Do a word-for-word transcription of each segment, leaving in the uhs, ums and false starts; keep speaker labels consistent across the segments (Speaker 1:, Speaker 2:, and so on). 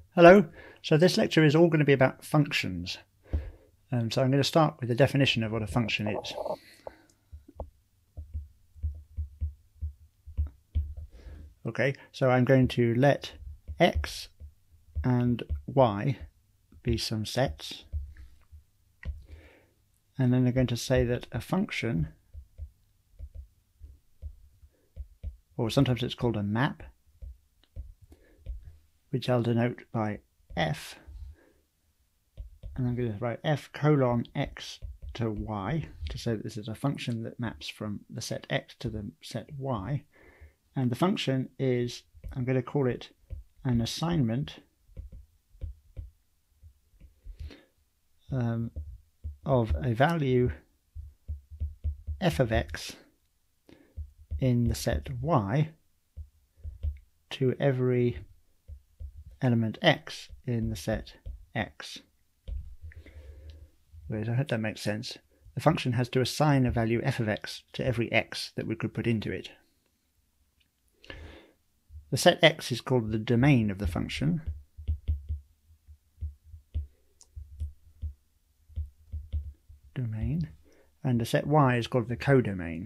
Speaker 1: Hello, so this lecture is all going to be about functions. Um, so I'm going to start with the definition of what a function is. Okay, so I'm going to let x and y be some sets, and then I'm going to say that a function, or sometimes it's called a map, which I'll denote by f, and I'm going to write f colon x to y to say that this is a function that maps from the set x to the set y, and the function is, I'm going to call it an assignment um, of a value f of x in the set y to every element x in the set x. Whereas I hope that makes sense. The function has to assign a value f of x to every x that we could put into it. The set x is called the domain of the function. Domain. And the set y is called the codomain.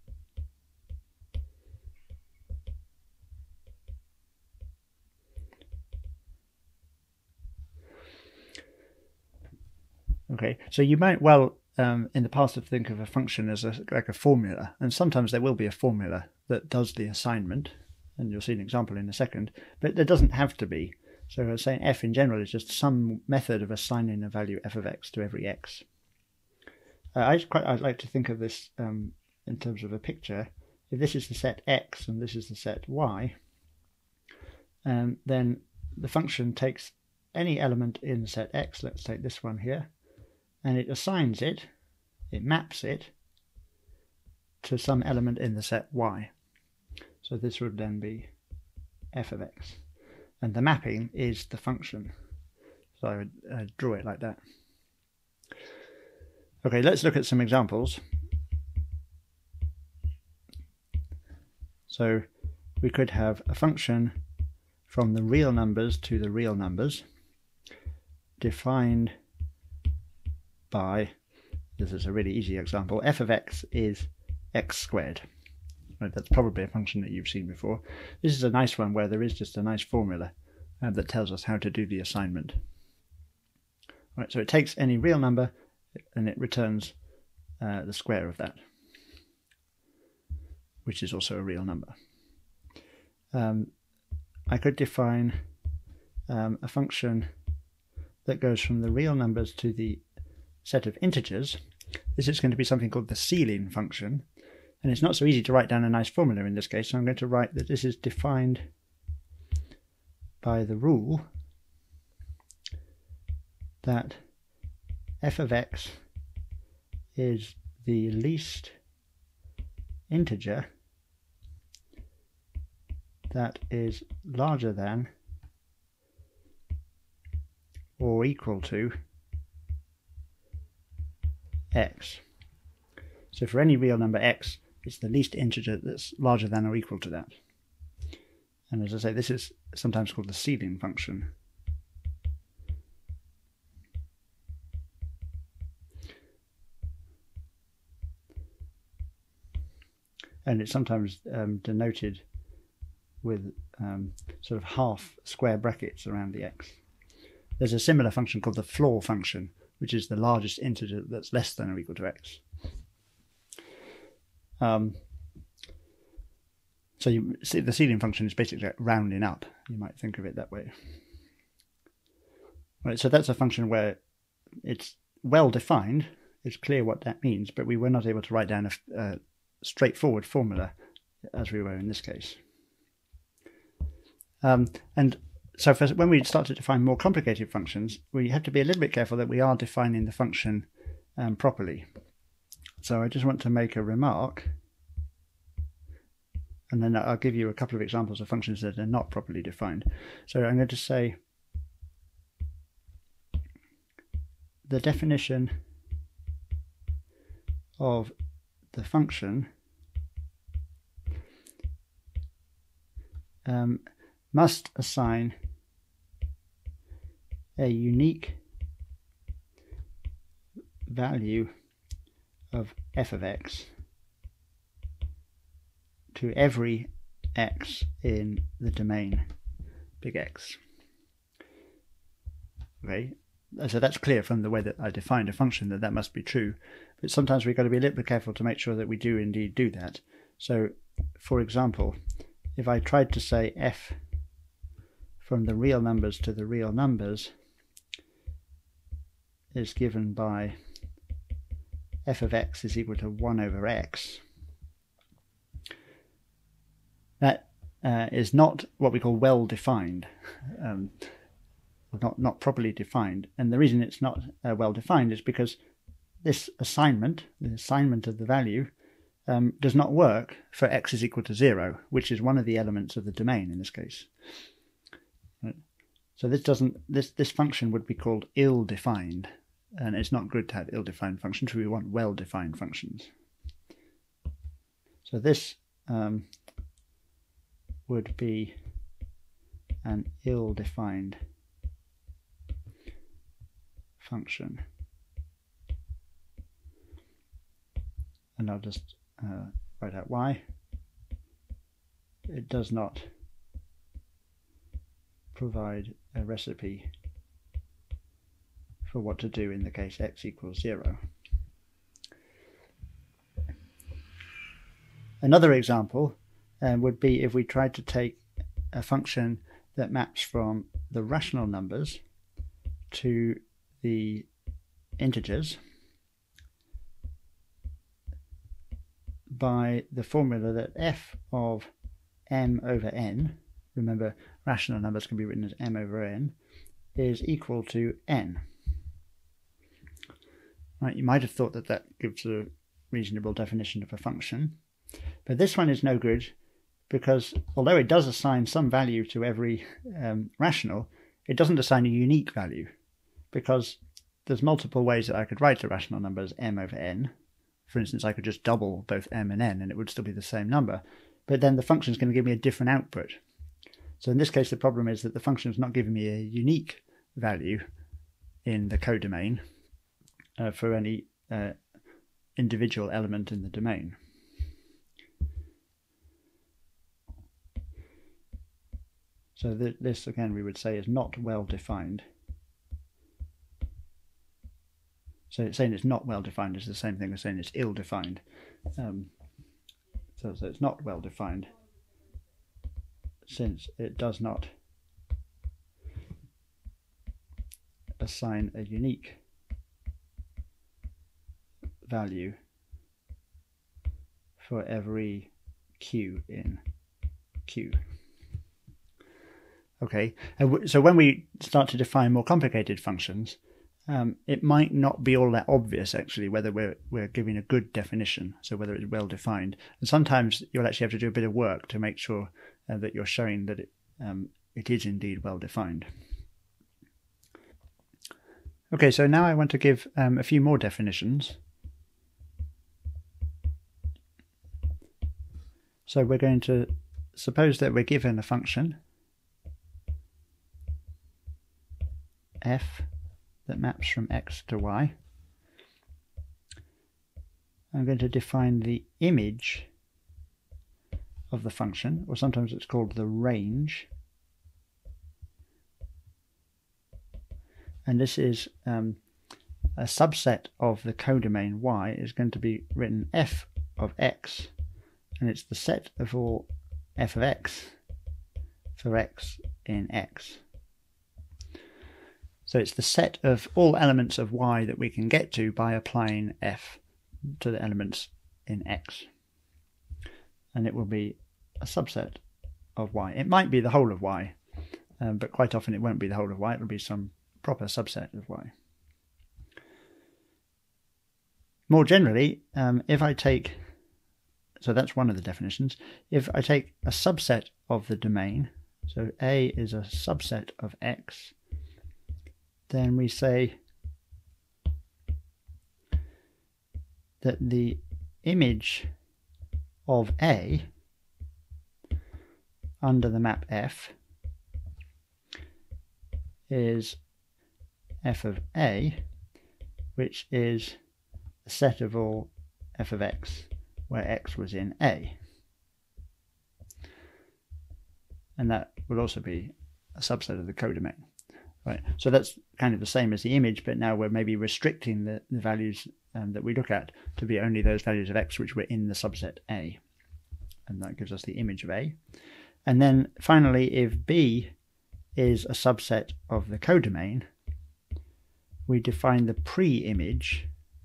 Speaker 1: Okay, so you might well um, in the past think of a function as a, like a formula, and sometimes there will be a formula that does the assignment, and you'll see an example in a second, but there doesn't have to be. So I was saying f in general is just some method of assigning a value f of x to every x. Uh, I quite I'd like to think of this um, in terms of a picture. If this is the set x and this is the set y, um, then the function takes any element in the set x, let's take this one here, and it assigns it, it maps it to some element in the set y. So this would then be f of x. And the mapping is the function. So I would uh, draw it like that. Okay, let's look at some examples. So we could have a function from the real numbers to the real numbers defined by, this is a really easy example, f of x is x squared. Right, that's probably a function that you've seen before. This is a nice one where there is just a nice formula uh, that tells us how to do the assignment. Right, so it takes any real number and it returns uh, the square of that, which is also a real number. Um, I could define um, a function that goes from the real numbers to the set of integers. This is going to be something called the ceiling function, and it's not so easy to write down a nice formula in this case, so I'm going to write that this is defined by the rule that f of x is the least integer that is larger than or equal to x. So for any real number x, it's the least integer that's larger than or equal to that. And as I say, this is sometimes called the ceiling function. And it's sometimes um, denoted with um, sort of half square brackets around the x. There's a similar function called the floor function, which is the largest integer that's less than or equal to x. Um, so you see the ceiling function is basically like rounding up. You might think of it that way. Right, so that's a function where it's well defined, it's clear what that means, but we were not able to write down a, a straightforward formula as we were in this case. Um, and so for, when we start to define more complicated functions, we have to be a little bit careful that we are defining the function um, properly. So I just want to make a remark, and then I'll give you a couple of examples of functions that are not properly defined. So I'm going to say the definition of the function um, must assign a unique value of f of x to every x in the domain big X. Okay, so that's clear from the way that I defined a function that that must be true, but sometimes we've got to be a little bit careful to make sure that we do indeed do that. So for example, if I tried to say f from the real numbers to the real numbers is given by f of x is equal to one over x, that uh, is not what we call well defined, um, not, not properly defined. And the reason it's not uh, well defined is because this assignment, the assignment of the value, um, does not work for x is equal to zero, which is one of the elements of the domain in this case. Right. So this doesn't, this, this function would be called ill-defined, and it's not good to have ill-defined functions. We want well-defined functions. So this um, would be an ill-defined function. And I'll just uh, write out why. It does not provide a recipe for what to do in the case x equals zero. Another example um, would be if we tried to take a function that maps from the rational numbers to the integers by the formula that f of m over n, remember rational numbers can be written as m over n, is equal to n. Right, you might have thought that that gives a reasonable definition of a function, but this one is no good because although it does assign some value to every um, rational, it doesn't assign a unique value, because there's multiple ways that I could write the rational number as m over n. For instance, I could just double both m and n and it would still be the same number, but then the function is going to give me a different output. So in this case, the problem is that the function is not giving me a unique value in the codomain uh, for any uh, individual element in the domain. So th this, again, we would say is not well defined. So saying it's not well defined is the same thing as saying it's ill defined. Um, so, so it's not well defined since it does not assign a unique value for every q in Q. Okay, so when we start to define more complicated functions, um, it might not be all that obvious actually whether we're, we're giving a good definition, so whether it's well defined. And sometimes you'll actually have to do a bit of work to make sure uh, that you're showing that it, um, it is indeed well defined. Okay, so now I want to give um, a few more definitions. So we're going to suppose that we're given a function f that maps from x to y. I'm going to define the image of the function, or sometimes it's called the range. And this is um, a subset of the codomain y is going to be written f of x, and it's the set of all f of x for x in x. So it's the set of all elements of y that we can get to by applying f to the elements in x. And it will be a subset of y. It might be the whole of y, um, but quite often it won't be the whole of y, it will be some proper subset of y. More generally, um, if I take, so that's one of the definitions, if I take a subset of the domain, so A is a subset of x, then we say that the image of A under the map F is f of a, which is a set of all f of x where x was in A. And that would also be a subset of the codomain. Right. So that's kind of the same as the image, but now we're maybe restricting the, the values um, that we look at to be only those values of x which were in the subset A. And that gives us the image of A. And then finally, if B is a subset of the codomain, we define the pre-image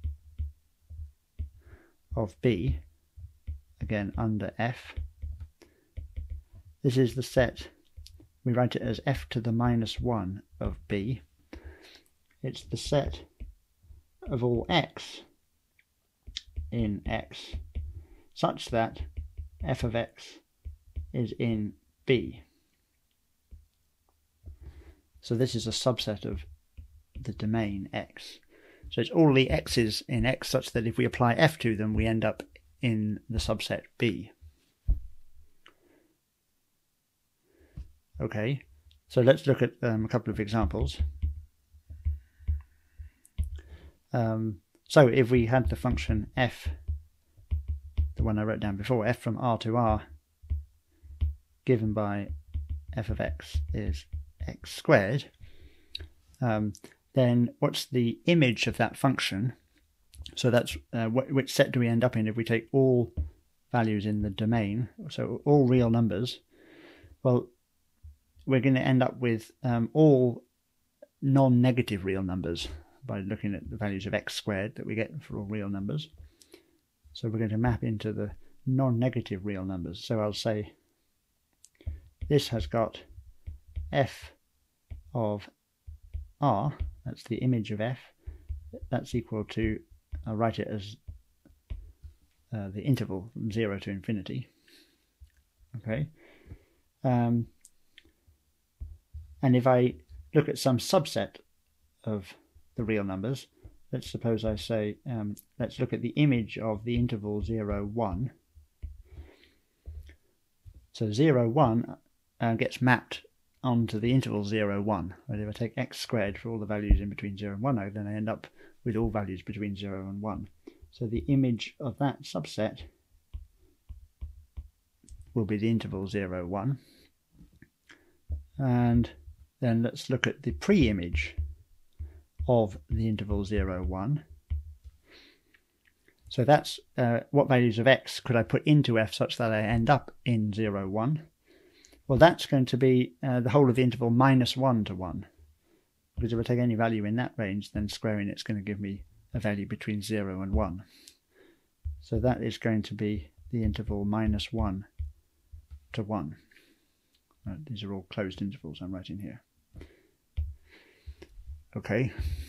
Speaker 1: of B, again under F. This is the set, we write it as f to the minus one of B. It's the set of all x in X such that f of x is in B. So this is a subset of the domain X. So it's all the x's in X such that if we apply f to them, we end up in the subset B. Okay, so let's look at um, a couple of examples. Um, so if we had the function f, the one I wrote down before, f from R to R, given by f of x is x squared, um, then what's the image of that function? So that's uh, wh which set do we end up in if we take all values in the domain, so all real numbers? Well, we're going to end up with um, all non-negative real numbers by looking at the values of x squared that we get for all real numbers. So we're going to map into the non-negative real numbers. So I'll say this has got f of R, that's the image of f, that's equal to, I'll write it as uh, the interval from zero to infinity. Okay. Um, And if I look at some subset of the real numbers, let's suppose I say, um, let's look at the image of the interval zero, one. So zero, one uh, gets mapped onto the interval zero, one. Right? If I take x squared for all the values in between zero and one, then I end up with all values between zero and one. So the image of that subset will be the interval zero, one. And then let's look at the pre-image of the interval zero, one. So that's uh, what values of x could I put into f such that I end up in zero, one. Well, that's going to be uh, the whole of the interval minus one to one. Because if I take any value in that range, then squaring it's going to give me a value between zero and one. So that is going to be the interval minus one to one. Right, these are all closed intervals I'm writing here. Okay.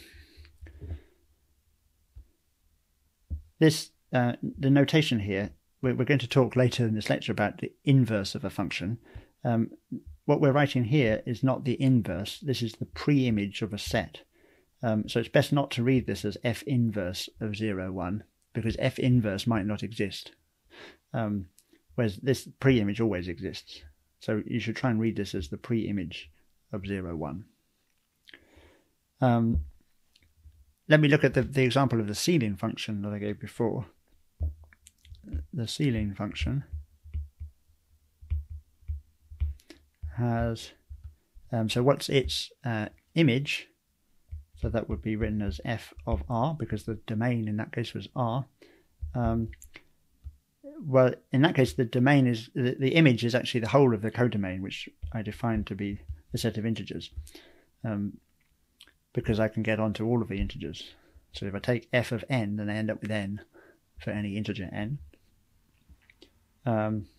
Speaker 1: This, uh, the notation here, we're, we're going to talk later in this lecture about the inverse of a function. Um, what we're writing here is not the inverse, this is the pre-image of a set. Um, so it's best not to read this as f inverse of zero, one, because f inverse might not exist. Um, whereas this pre-image always exists. So you should try and read this as the pre-image of zero, one. Um, let me look at the, the example of the ceiling function that I gave before. The ceiling function has, um, so what's its uh, image? So that would be written as f of R, because the domain in that case was R. Um, well, in that case, the domain is, the, the image is actually the whole of the codomain, which I defined to be the set of integers. Um, because I can get onto all of the integers. So if I take f of n, then I end up with n for any integer n. Um,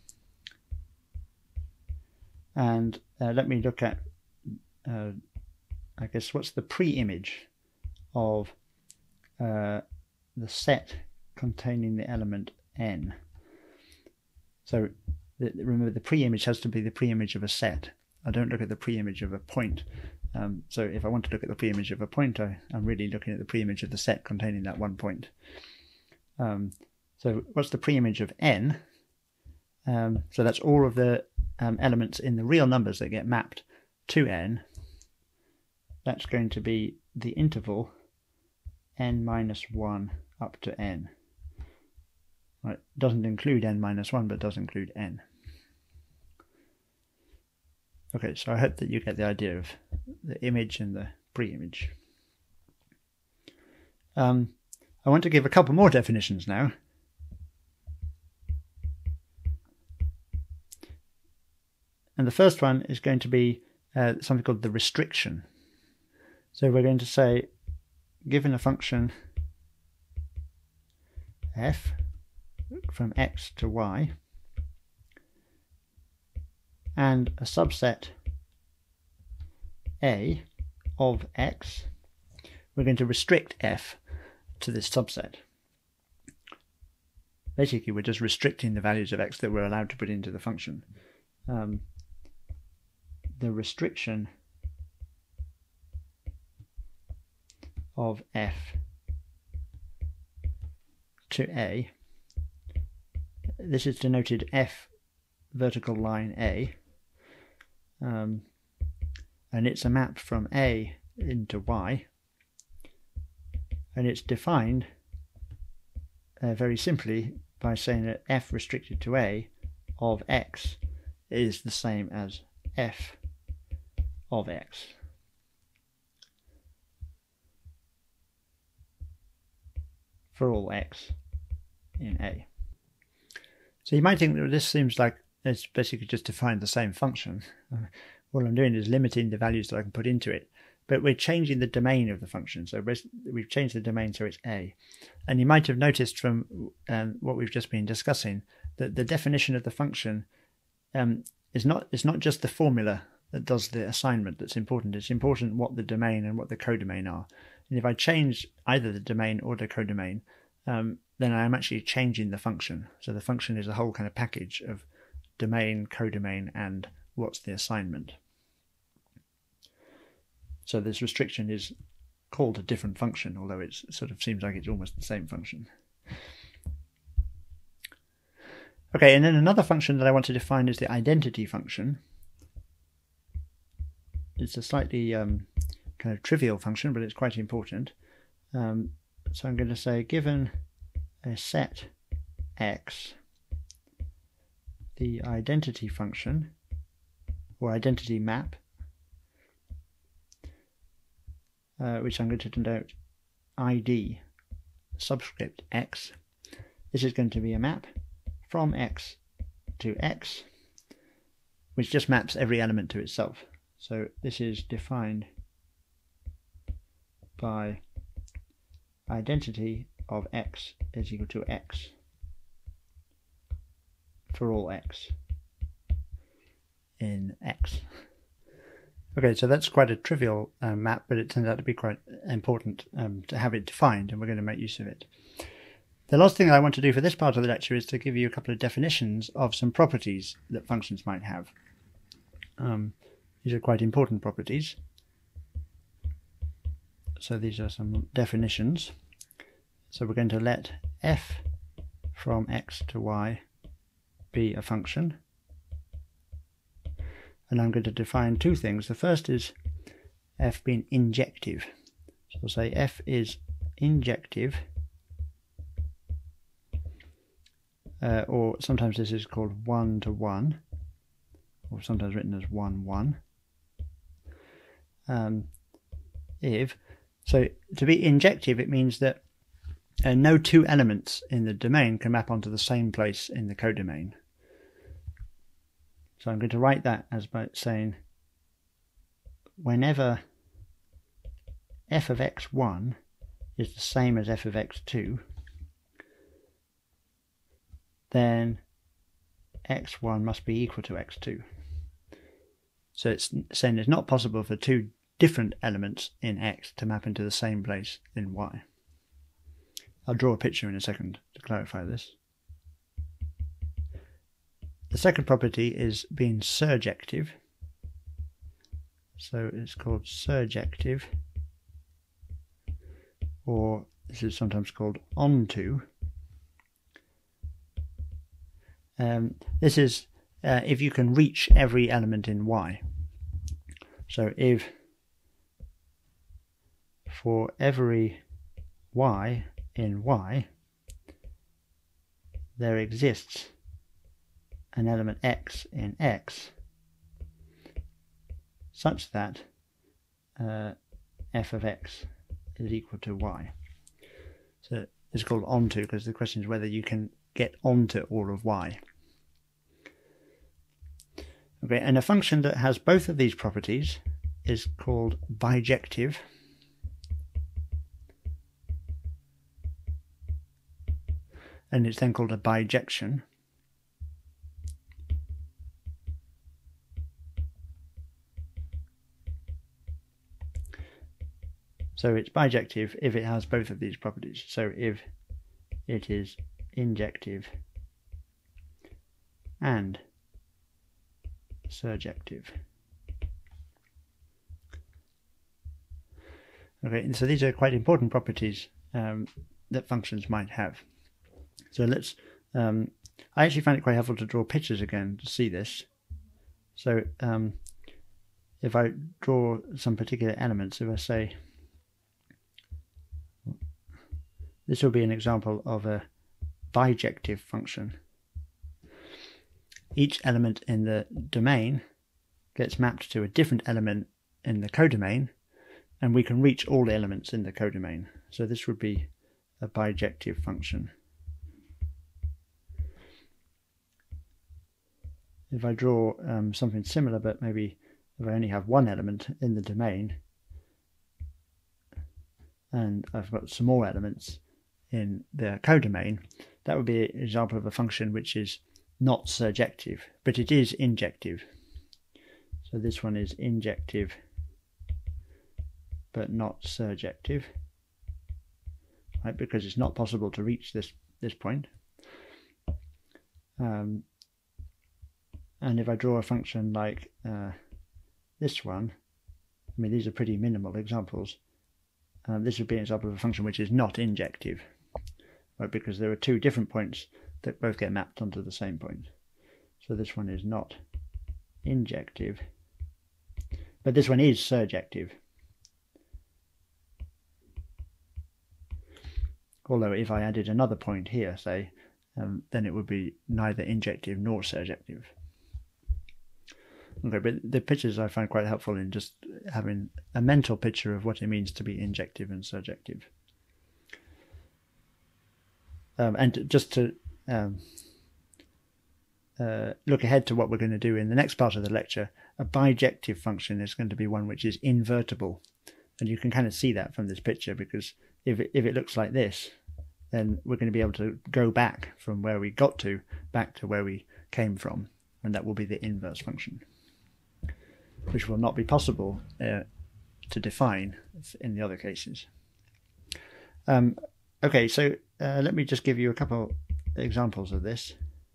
Speaker 1: and uh, let me look at, uh, I guess, what's the pre-image of uh, the set containing the element n. So the, remember, the pre-image has to be the pre-image of a set. I don't look at the pre-image of a point. Um, so if I want to look at the pre-image of a point, I, I'm really looking at the pre-image of the set containing that one point. Um, so what's the pre-image of n? Um, so that's all of the um, elements in the real numbers that get mapped to n. That's going to be the interval n minus one up to n. Right, it doesn't include n minus one, but does include n. Okay, so I hope that you get the idea of the image and the pre-image. Um, I want to give a couple more definitions now. And the first one is going to be uh, something called the restriction. So we're going to say, given a function f from x to y, and a subset A of x, we're going to restrict f to this subset. Basically, we're just restricting the values of x that we're allowed to put into the function. Um, the restriction of f to A, this is denoted f vertical line A, um, and it's a map from A into y, and it's defined uh, very simply by saying that f restricted to A of x is the same as f of x. For all x in A. So you might think that this seems like it's basically just defined the same function. Uh, all I'm doing is limiting the values that I can put into it, but we're changing the domain of the function. So we've changed the domain so it's A. And you might have noticed from um, what we've just been discussing that the definition of the function um, is not, it's not just the formula that does the assignment that's important. It's important what the domain and what the codomain are. And if I change either the domain or the codomain, um, then I am actually changing the function. So the function is a whole kind of package of domain, codomain, and what's the assignment. So this restriction is called a different function, although it sort of seems like it's almost the same function. Okay, and then another function that I want to define is the identity function. It's a slightly um, kind of trivial function, but it's quite important. Um, so I'm going to say, given a set x, the identity function, or identity map, uh, which I'm going to denote id subscript x, this is going to be a map from x to x, which just maps every element to itself. So this is defined by identity of x is equal to x for all x in x. Okay, so that's quite a trivial uh, map, but it turns out to be quite important um, to have it defined, and we're going to make use of it. The last thing I want to do for this part of the lecture is to give you a couple of definitions of some properties that functions might have. Um, these are quite important properties. So these are some definitions. So we're going to let f from x to y be a function. And I'm going to define two things. The first is f being injective. So we'll say f is injective, uh, or sometimes this is called one to one, or sometimes written as one one. Um, if so, to be injective, it means that uh, no two elements in the domain can map onto the same place in the codomain. So I'm going to write that as by saying whenever f of x one is the same as f of x two, then x one must be equal to x two. So it's saying it's not possible for two different elements in x to map into the same place in y. I'll draw a picture in a second to clarify this. The second property is being surjective. So it's called surjective, or this is sometimes called onto. Um, this is uh, if you can reach every element in y. So if for every y in y, there exists an element x in x such that uh, f of x is equal to y. So it's called onto because the question is whether you can get onto all of y. Okay, and a function that has both of these properties is called bijective. And it's then called a bijection. So it's bijective if it has both of these properties. So if it is injective and surjective. Okay, and so these are quite important properties um, that functions might have. So let's, um, I actually find it quite helpful to draw pictures again to see this. So um, if I draw some particular elements, if I say, this will be an example of a bijective function. Each element in the domain gets mapped to a different element in the codomain, and we can reach all the elements in the codomain. So this would be a bijective function. If I draw um, something similar, but maybe if I only have one element in the domain, and I've got some more elements in the codomain, that would be an example of a function which is not surjective, but it is injective. So this one is injective, but not surjective, right? Because it's not possible to reach this this point. Um, and if I draw a function like uh, this one, I mean these are pretty minimal examples. Um, this would be an example of a function which is not injective, right? Because there are two different points that both get mapped onto the same point. So this one is not injective, but this one is surjective. Although if I added another point here, say, um, then it would be neither injective nor surjective. Okay, but the pictures I find quite helpful in just having a mental picture of what it means to be injective and surjective. Um, and just to um, uh, look ahead to what we're going to do in the next part of the lecture, a bijective function is going to be one which is invertible. And you can kind of see that from this picture, because if it, if it looks like this, then we're going to be able to go back from where we got to, back to where we came from, and that will be the inverse function, which will not be possible uh, to define in the other cases. Um, okay, so uh, let me just give you a couple examples of this.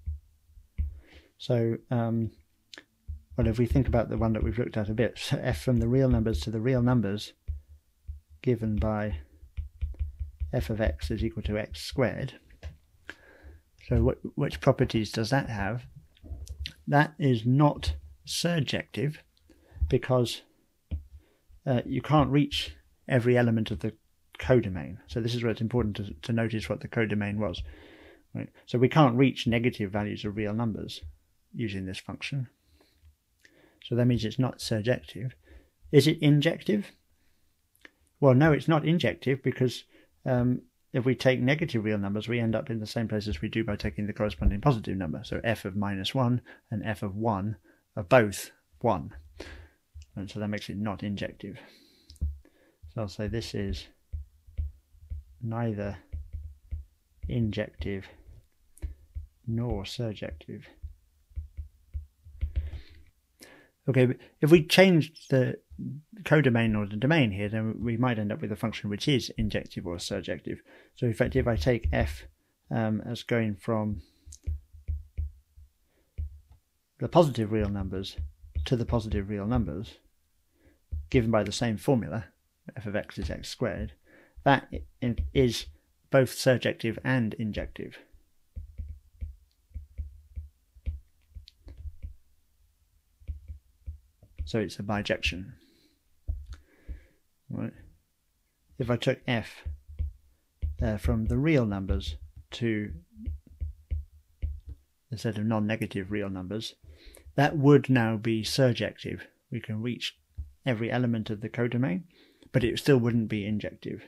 Speaker 1: So, um, well, if we think about the one that we've looked at a bit, so f from the real numbers to the real numbers given by f of x is equal to x squared. So what, which properties does that have? That is not surjective, because uh, you can't reach every element of the codomain. So this is where it's important to, to notice what the codomain was. Right? So we can't reach negative values of real numbers using this function. So that means it's not surjective. Is it injective? Well, no, it's not injective, because um, if we take negative real numbers, we end up in the same place as we do by taking the corresponding positive number. So f of minus one and f of one are both one. And so that makes it not injective. So I'll say this is neither injective nor surjective. Okay, but if we change the codomain or the domain here, then we might end up with a function which is injective or surjective. So in fact, if I take f um, as going from the positive real numbers to the positive real numbers, given by the same formula, f of x is x squared, that is both surjective and injective. So it's a bijection. Right. if I took f uh, from the real numbers to a set of non-negative real numbers, that would now be surjective. We can reach every element of the codomain, but it still wouldn't be injective.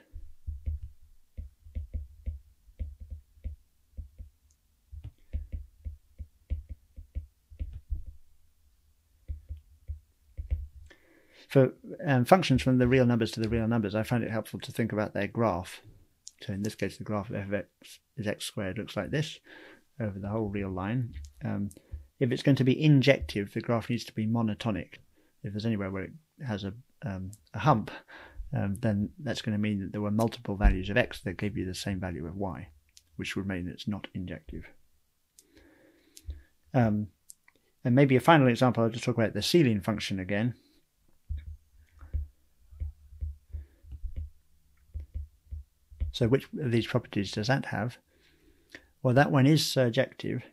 Speaker 1: For um, functions from the real numbers to the real numbers, I find it helpful to think about their graph. So in this case, the graph of f of x is x squared looks like this over the whole real line. Um, if it's going to be injective, the graph needs to be monotonic. If there's anywhere where it has a, um, a hump, um, then that's going to mean that there were multiple values of x that gave you the same value of y, which would mean it's not injective. Um, and maybe a final example, I'll just talk about the ceiling function again. So which of these properties does that have? Well, that one is surjective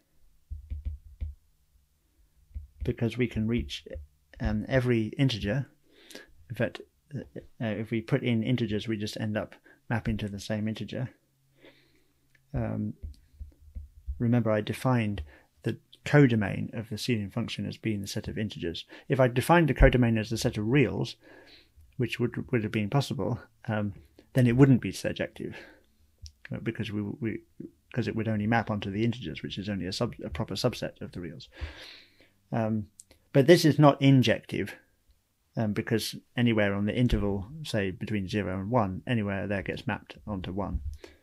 Speaker 1: because we can reach um, every integer. In fact, uh, if we put in integers, we just end up mapping to the same integer. Um, remember, I defined the codomain of the ceiling function as being the set of integers. If I defined the codomain as the set of reals, which would, would have been possible, um, then it wouldn't be surjective, because we, we because it would only map onto the integers, which is only a, sub, a proper subset of the reals. Um, but this is not injective, um, because anywhere on the interval, say between zero and one, anywhere there gets mapped onto one.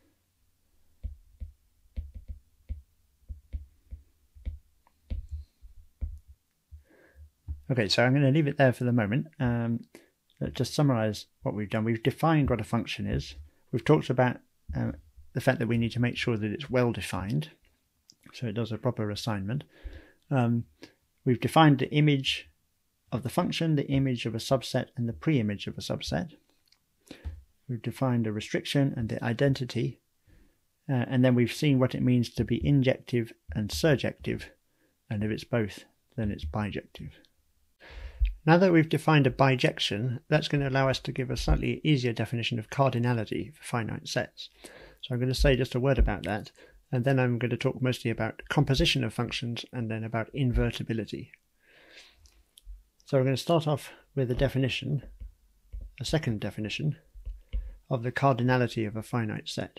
Speaker 1: Okay, so I'm going to leave it there for the moment. Um, Just summarize what we've done. We've defined what a function is. We've talked about uh, the fact that we need to make sure that it's well defined, so it does a proper assignment. Um, we've defined the image of the function, the image of a subset, and the pre-image of a subset. We've defined a restriction and the identity, uh, and then we've seen what it means to be injective and surjective, and if it's both, then it's bijective. Now that we've defined a bijection, that's going to allow us to give a slightly easier definition of cardinality for finite sets. So I'm going to say just a word about that, and then I'm going to talk mostly about composition of functions and then about invertibility. So we're going to start off with a definition, a second definition, of the cardinality of a finite set.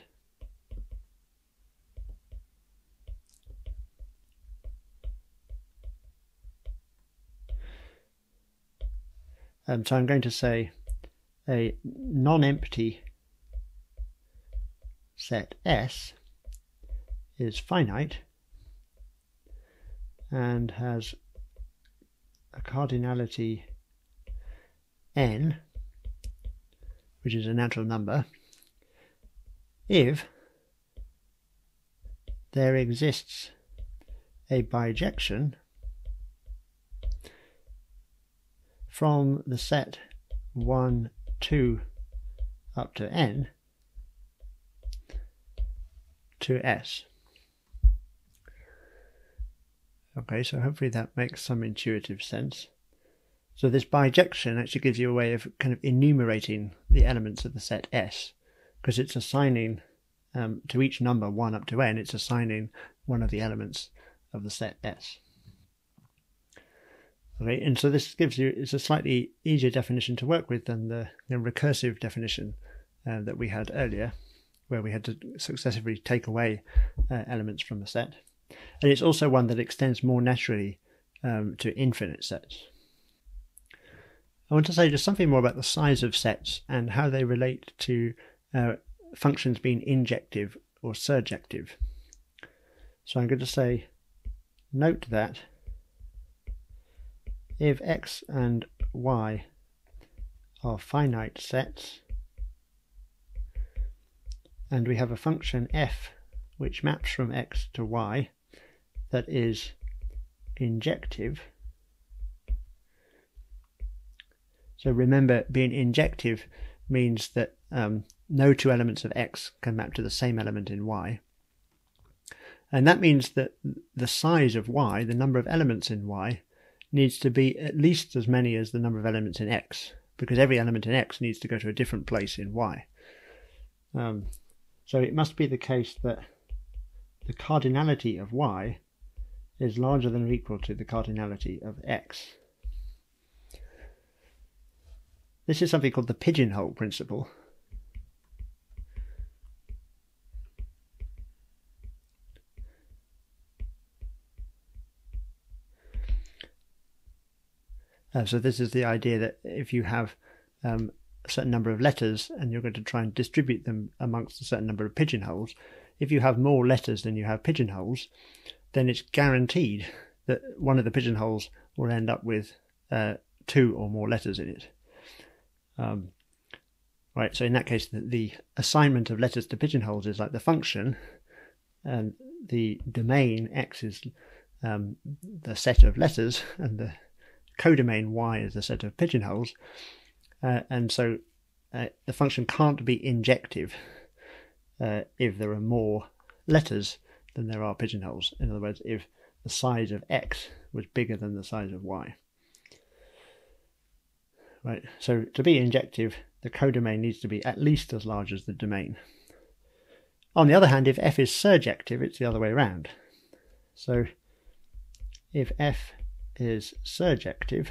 Speaker 1: Um, so I'm going to say a non-empty set S is finite and has a cardinality n, which is a natural number, if there exists a bijection from the set one, two up to n to S. Okay, so hopefully that makes some intuitive sense. So this bijection actually gives you a way of kind of enumerating the elements of the set S, because it's assigning um, to each number one up to n, it's assigning one of the elements of the set S. Okay, and so this gives you, it's a slightly easier definition to work with than the, the recursive definition uh, that we had earlier, where we had to successively take away uh, elements from a set. And it's also one that extends more naturally um, to infinite sets. I want to say just something more about the size of sets and how they relate to uh, functions being injective or surjective. So I'm going to say, note that if x and y are finite sets, and we have a function f which maps from x to y that is injective. So remember, being injective means that um, no two elements of x can map to the same element in y. And that means that the size of y, the number of elements in y, needs to be at least as many as the number of elements in x, because every element in x needs to go to a different place in y. Um, so it must be the case that the cardinality of y is larger than or equal to the cardinality of x. This is something called the pigeonhole principle. Uh, so this is the idea that if you have um, a certain number of letters and you're going to try and distribute them amongst a certain number of pigeonholes, if you have more letters than you have pigeonholes, then it's guaranteed that one of the pigeonholes will end up with uh, two or more letters in it. Um, right, so in that case, the, the assignment of letters to pigeonholes is like the function, and the domain x is um, the set of letters, and the codomain y is the set of pigeonholes, uh, and so uh, the function can't be injective uh, if there are more letters than there are pigeonholes. In other words, if the size of x was bigger than the size of y. Right, so to be injective, the codomain needs to be at least as large as the domain. On the other hand, if f is surjective, it's the other way around. So if f is surjective,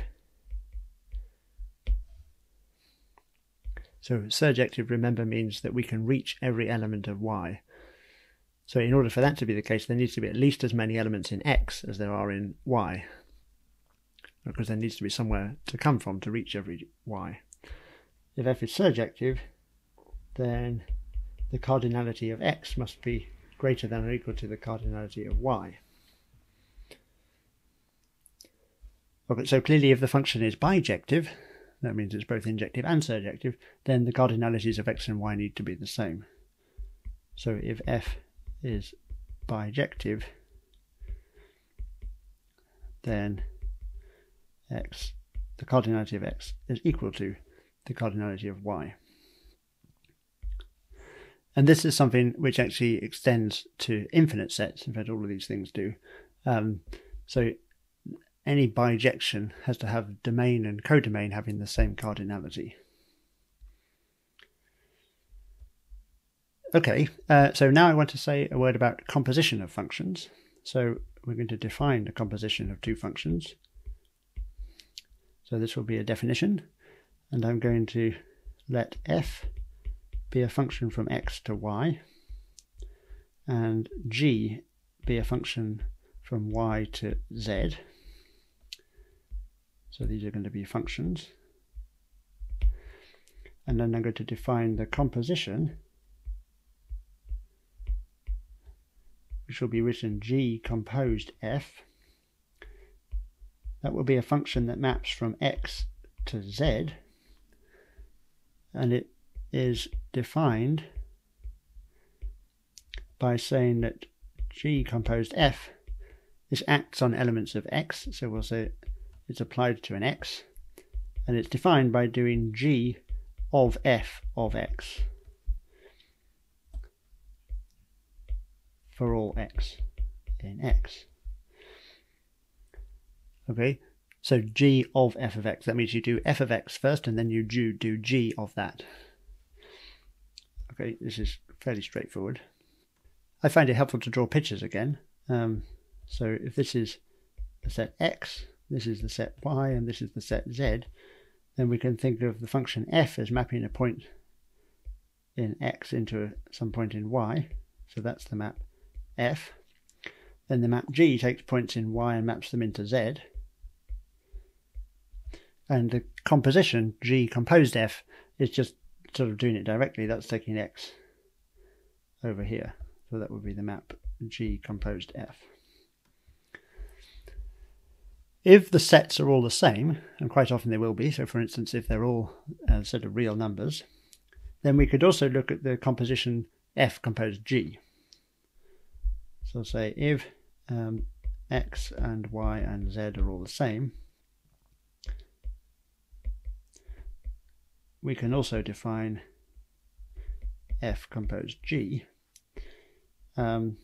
Speaker 1: so surjective, remember, means that we can reach every element of y. So in order for that to be the case, there needs to be at least as many elements in x as there are in y, because there needs to be somewhere to come from to reach every y. If f is surjective, then the cardinality of x must be greater than or equal to the cardinality of y. Okay, so clearly if the function is bijective, that means it's both injective and surjective, then the cardinalities of x and y need to be the same. So if f is bijective, then x, the cardinality of x is equal to the cardinality of y. And this is something which actually extends to infinite sets. In fact, all of these things do. Um, so any bijection has to have domain and codomain having the same cardinality. Okay, uh, so now I want to say a word about composition of functions. So we're going to define a composition of two functions. So this will be a definition, and I'm going to let f be a function from x to y, and g be a function from y to z. So these are going to be functions. And then I'm going to define the composition, which will be written g composed f. That will be a function that maps from x to z, and it is defined by saying that g composed f, this acts on elements of x, so we'll say it's applied to an x, and it's defined by doing g of f of x for all x in x. Okay, so g of f of x, that means you do f of x first and then you do, do g of that. Okay, this is fairly straightforward. I find it helpful to draw pictures again. Um, so if this is the set x, this is the set y, and this is the set z, then we can think of the function f as mapping a point in x into a, some point in y. So that's the map f. Then the map g takes points in y and maps them into z. And the composition g composed f is just sort of doing it directly. That's taking x over here. So that would be the map g composed f. If the sets are all the same, and quite often they will be, so for instance if they're all a set of real numbers, then we could also look at the composition f composed g. So say if um, x and y and z are all the same, we can also define f composed g. Um,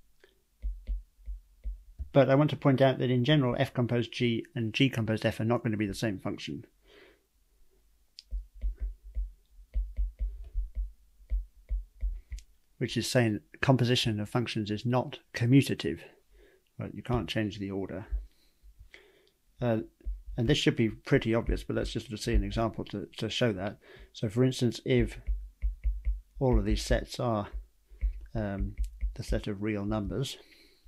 Speaker 1: but I want to point out that in general f composed g and g composed f are not going to be the same function. which is saying composition of functions is not commutative. Right, you can't change the order. Uh, and this should be pretty obvious, but let's just see an example to, to show that. So for instance, if all of these sets are um, the set of real numbers,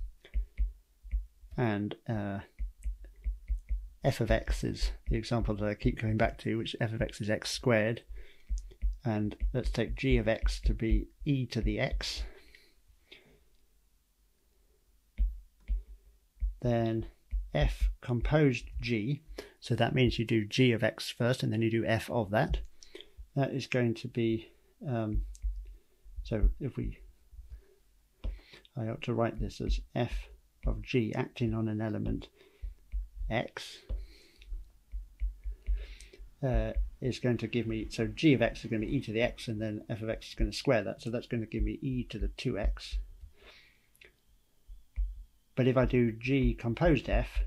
Speaker 1: and uh, f of x is the example that I keep going back to, which f of x is x squared, and let's take g of x to be e to the x, then f composed g, so that means you do g of x first and then you do f of that. That is going to be, um, so if we, I ought to write this as f of g acting on an element x, uh, is going to give me, so g of x is going to be e to the x, and then f of x is going to square that, so that's going to give me e to the two x. But if I do g composed f,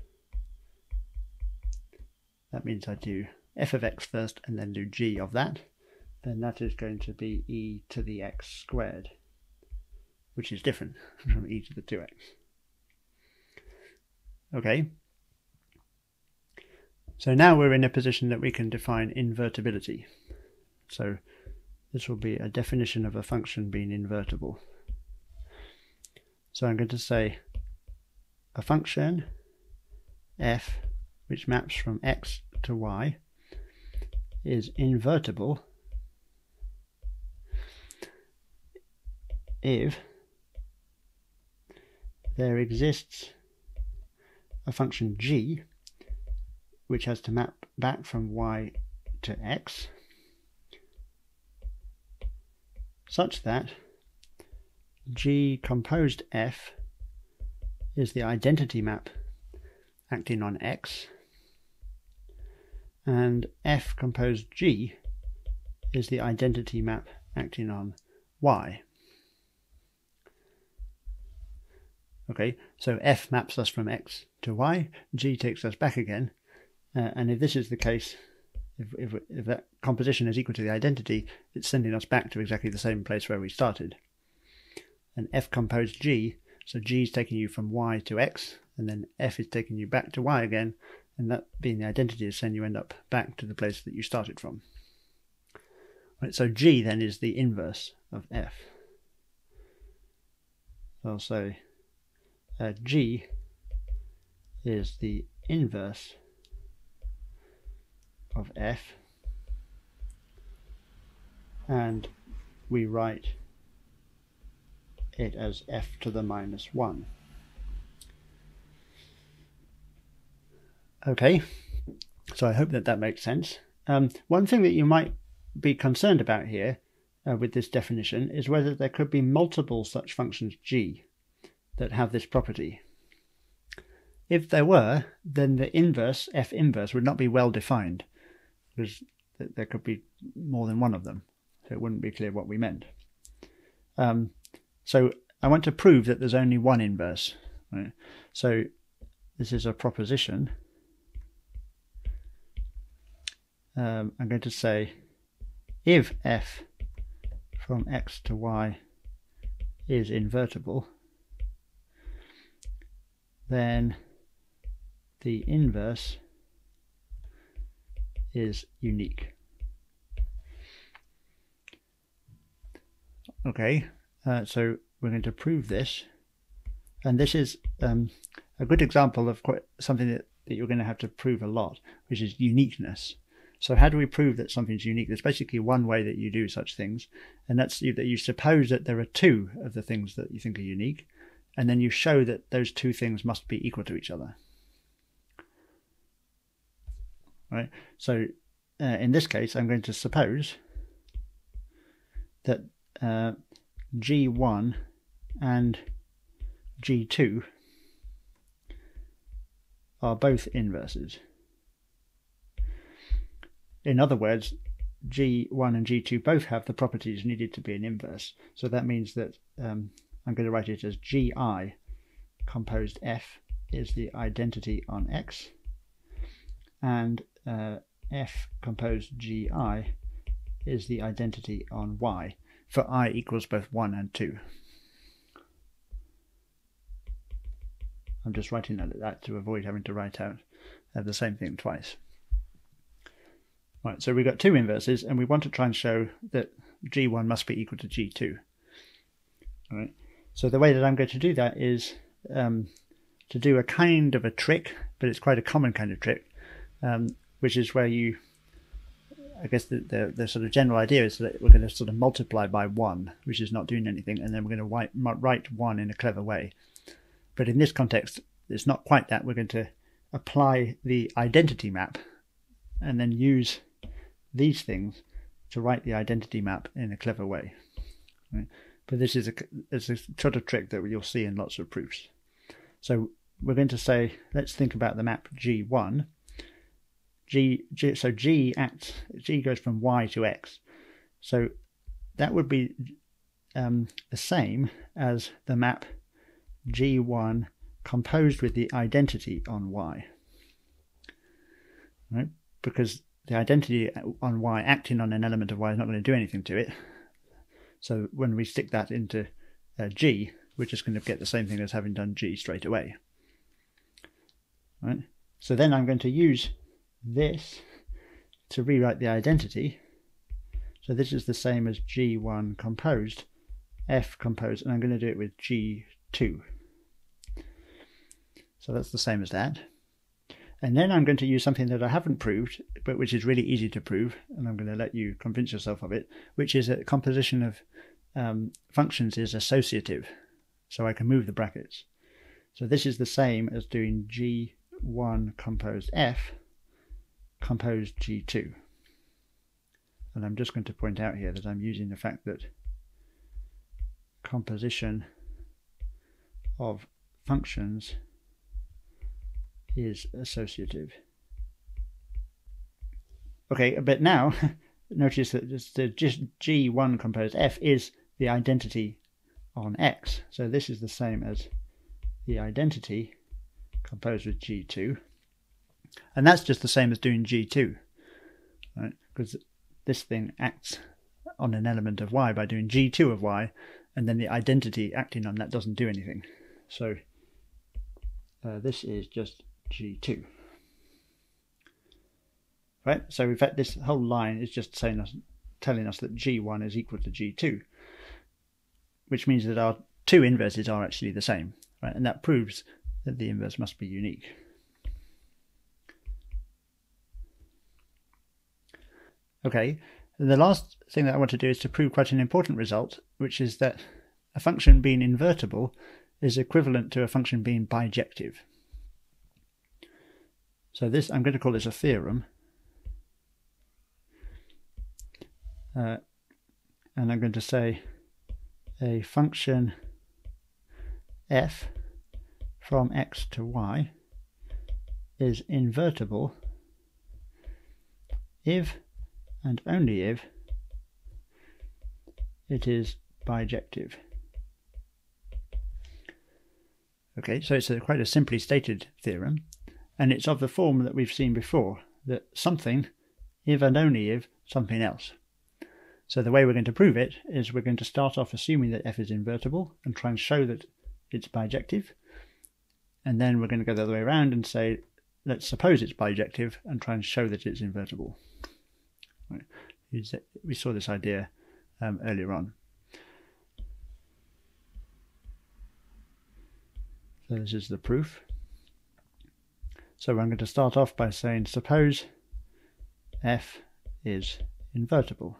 Speaker 1: that means I do f of x first and then do g of that, then that is going to be e to the x squared, which is different from e to the two x. Okay, so now we're in a position that we can define invertibility. So this will be a definition of a function being invertible. So I'm going to say a function f which maps from x to y is invertible if there exists a function g which has to map back from y to x such that g composed f is the identity map acting on x, and f composed g is the identity map acting on y. Okay, so f maps us from x to y, g takes us back again, uh, and if this is the case, if, if, if that composition is equal to the identity, it's sending us back to exactly the same place where we started. And f composed g, so g is taking you from y to x, and then f is taking you back to y again, and that being the identity is saying you end up back to the place that you started from. Right, so g then is the inverse of f. So I'll say uh, g is the inverse of f, and we write it as f to the minus one. Okay, so I hope that that makes sense. Um, one thing that you might be concerned about here uh, with this definition is whether there could be multiple such functions g that have this property. If there were, then the inverse, f inverse, would not be well defined, because there could be more than one of them, so it wouldn't be clear what we meant. Um, so I want to prove that there's only one inverse. Right? So this is a proposition. Um, I'm going to say if f from x to y is invertible, then the inverse is unique. Okay, uh, so we're going to prove this, and this is um, a good example of quite something that, that you're going to have to prove a lot, which is uniqueness. So how do we prove that something's unique? There's basically one way that you do such things, and that's you, that you suppose that there are two of the things that you think are unique, and then you show that those two things must be equal to each other. Right? So uh, in this case, I'm going to suppose that uh, G one and G two are both inverses. In other words, G one and G two both have the properties needed to be an inverse. So that means that um, I'm going to write it as Gi composed f is the identity on x, and uh, f composed Gi is the identity on y. for I equals both one and two. I'm just writing that, that to avoid having to write out uh, the same thing twice. Right, so we've got two inverses, and we want to try and show that G one must be equal to G two. All right. So the way that I'm going to do that is um, to do a kind of a trick, but it's quite a common kind of trick, um, which is where you, I guess the, the, the sort of general idea is that we're going to sort of multiply by one, which is not doing anything, and then we're going to write, write one in a clever way. But in this context, it's not quite that. We're going to apply the identity map and then use these things to write the identity map in a clever way. Right? But this is a, it's a sort of trick that you'll see in lots of proofs. So we're going to say, let's think about the map G one. G, G, so G acts, G goes from Y to X. So that would be um, the same as the map G one composed with the identity on Y. Right? Because the identity on Y acting on an element of Y is not going to do anything to it. So when we stick that into uh, G, we're just going to get the same thing as having done G straight away. Right? So then I'm going to use this to rewrite the identity. So this is the same as G one composed, F composed, and I'm going to do it with G two. So that's the same as that. And then I'm going to use something that I haven't proved, but which is really easy to prove, and I'm going to let you convince yourself of it, which is that composition of um, functions is associative. So I can move the brackets. So this is the same as doing G one composed F composed G two. And I'm just going to point out here that I'm using the fact that composition of functions is associative. Okay, but now notice that just G one composed F is the identity on X. So this is the same as the identity composed with G two. And that's just the same as doing G two, right? Because this thing acts on an element of Y by doing G two of Y, and then the identity acting on that doesn't do anything. So uh, this is just G two. Right, so in fact this whole line is just saying us, telling us that G one is equal to G two, which means that our two inverses are actually the same, right? And that proves that the inverse must be unique. Okay, and the last thing that I want to do is to prove quite an important result, which is that a function being invertible is equivalent to a function being bijective. So this, I'm going to call this a theorem. Uh, and I'm going to say a function f from x to y is invertible if and only if it is bijective. Okay, so it's a, quite a simply stated theorem, and it's of the form that we've seen before, that something, if and only if, something else. So the way we're going to prove it is we're going to start off assuming that f is invertible and try and show that it's bijective, and then we're going to go the other way around and say, let's suppose it's bijective and try and show that it's invertible. Right. We saw this idea um, earlier on. So this is the proof. So I'm going to start off by saying suppose f is invertible.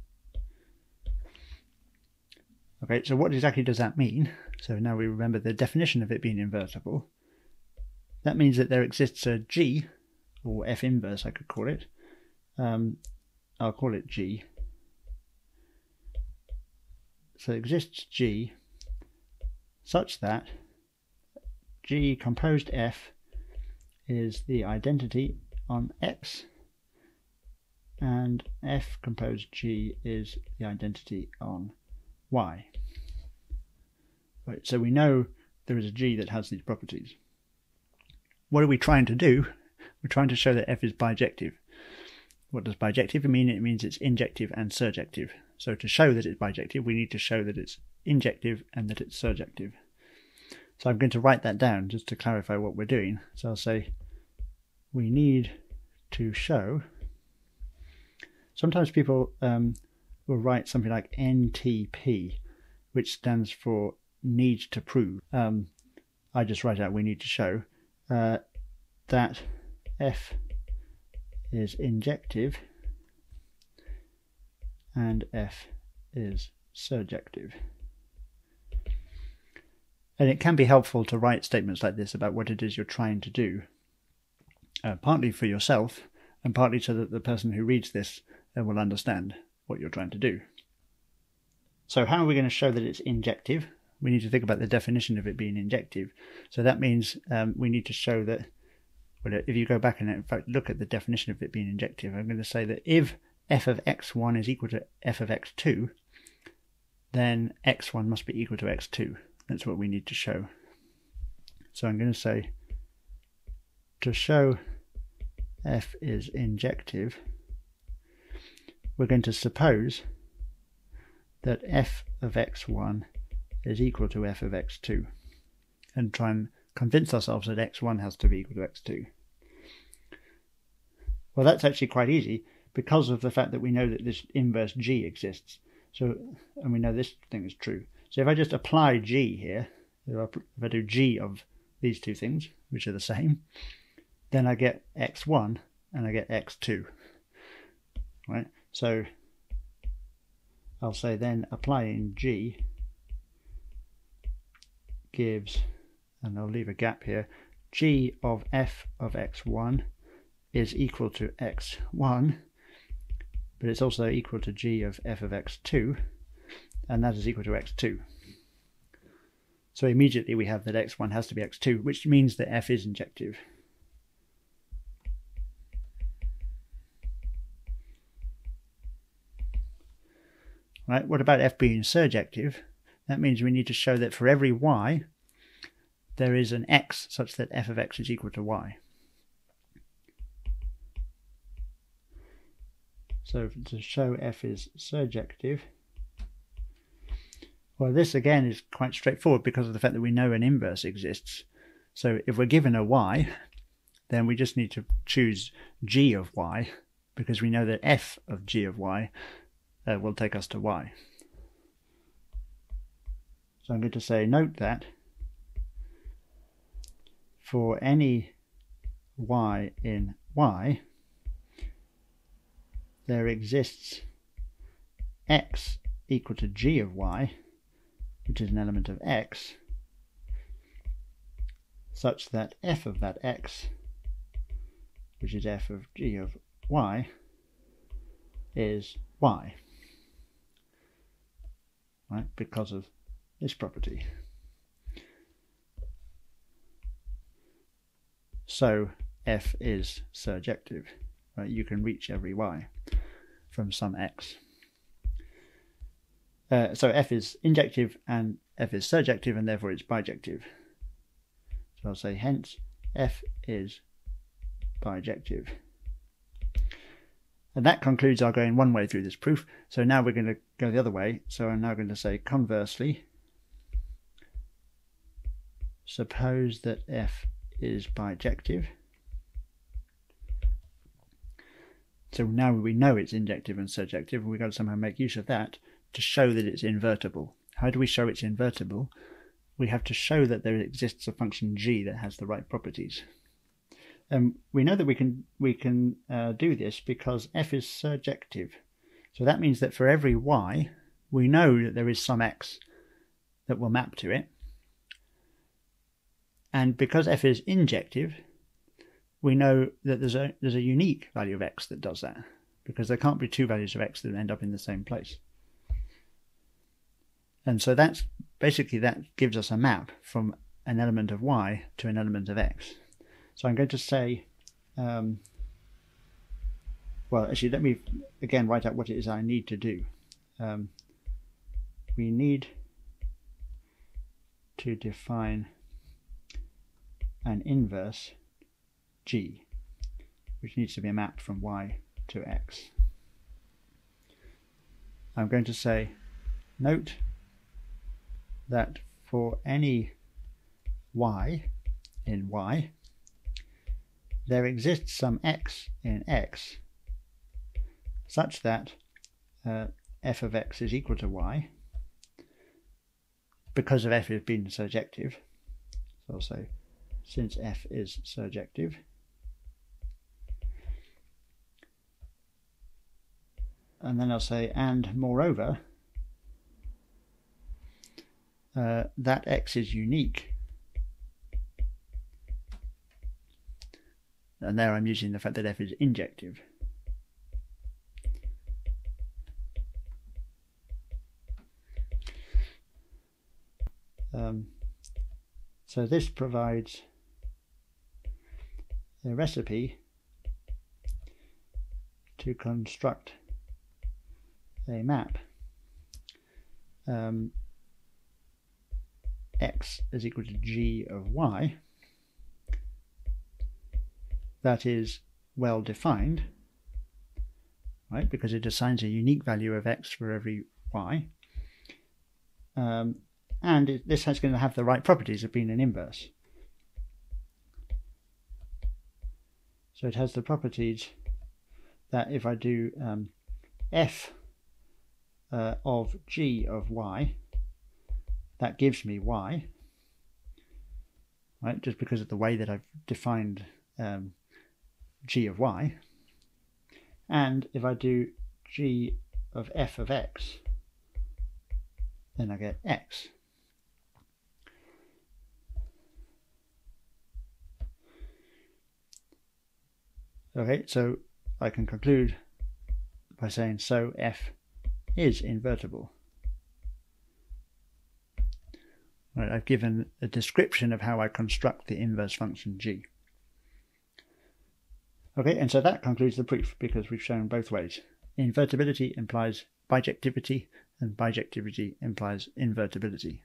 Speaker 1: Okay, so what exactly does that mean? So now we remember the definition of it being invertible. That means that there exists a G, or F inverse I could call it. Um, I'll call it G. So exists G such that G composed F is the identity on X, and F composed G is the identity on Y. Right, so we know there is a G that has these properties. What are we trying to do? We're trying to show that F is bijective. What does bijective mean? It means it's injective and surjective. So to show that it's bijective, we need to show that it's injective and that it's surjective. So I'm going to write that down just to clarify what we're doing. So I'll say we need to show. Sometimes people um, will write something like N T P, which stands for need to prove. Um, I just write out we need to show uh, that F is injective and F is surjective. And it can be helpful to write statements like this about what it is you're trying to do, uh, partly for yourself and partly so that the person who reads this uh, will understand what you're trying to do. So how are we going to show that it's injective? We need to think about the definition of it being injective. So that means um, we need to show that, well, if you go back and in fact look at the definition of it being injective, I'm going to say that if f of x one is equal to f of x two, then x one must be equal to x two. That's what we need to show. So I'm going to say, to show f is injective, we're going to suppose that f of x one is equal to f of x two, and try and convince ourselves that x one has to be equal to x two. Well, that's actually quite easy because of the fact that we know that this inverse g exists. So, and we know this thing is true. So if I just apply g here, if I do g of these two things, which are the same, then I get x one and I get x two. Right? So I'll say then applying g gives, and I'll leave a gap here, g of f of x one is equal to x one, but it's also equal to g of f of x two, and that is equal to x two. So immediately we have that x one has to be x two, which means that f is injective. Right, what about f being surjective? That means we need to show that for every y, there is an x such that f of x is equal to y. So to show f is surjective, well, this again is quite straightforward because of the fact that we know an inverse exists. So if we're given a y, then we just need to choose g of y, because we know that f of g of y uh, will take us to y. So I'm going to say, note that for any y in y, there exists x equal to g of y, which is an element of x, such that f of that x, which is f of g of y, is y, right, because of this property. So f is surjective, right? You can reach every y from some x. Uh, so f is injective and f is surjective, and therefore it's bijective. So I'll say hence f is bijective. And that concludes our going one way through this proof. So now we're going to go the other way. So I'm now going to say, conversely, suppose that f is bijective. So now we know it's injective and surjective, and we've got to somehow make use of that to show that it's invertible. How do we show it's invertible? We have to show that there exists a function g that has the right properties. And we know that we can we can uh, do this because f is surjective. So that means that for every y, we know that there is some x that will map to it. And because f is injective, we know that there's a there's a unique value of x that does that, because there can't be two values of x that end up in the same place. And so that's basically, that gives us a map from an element of y to an element of x. So I'm going to say, um, well, actually, let me again write out what it is I need to do. Um, we need to define an inverse g, which needs to be mapped from y to x. I'm going to say, note that for any y in y, there exists some x in x such that uh, f of x is equal to y because of f is being surjective. So I'll say, since f is surjective, and then I'll say, and moreover, uh, that x is unique. And there I'm using the fact that f is injective. Um, so this provides a recipe to construct a map um, x is equal to g of y that is well defined, right, because it assigns a unique value of x for every y, um, and it, this is going to have the right properties of being an inverse. So it has the properties that if I do um, f uh, of g of y, that gives me y, right, just because of the way that I've defined um, g of y. And if I do g of f of x, then I get x. Okay, so I can conclude by saying, so f is invertible. Right, I've given a description of how I construct the inverse function g. Okay, and so that concludes the proof, because we've shown both ways. Invertibility implies bijectivity, and bijectivity implies invertibility.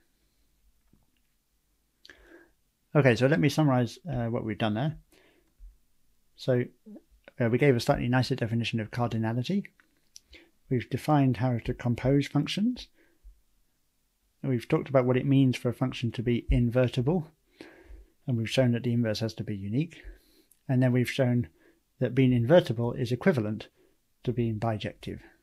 Speaker 1: Okay, so let me summarize uh, what we've done there. So uh, we gave a slightly nicer definition of cardinality. We've defined how to compose functions. We've talked about what it means for a function to be invertible, and we've shown that the inverse has to be unique. And then we've shown that being invertible is equivalent to being bijective.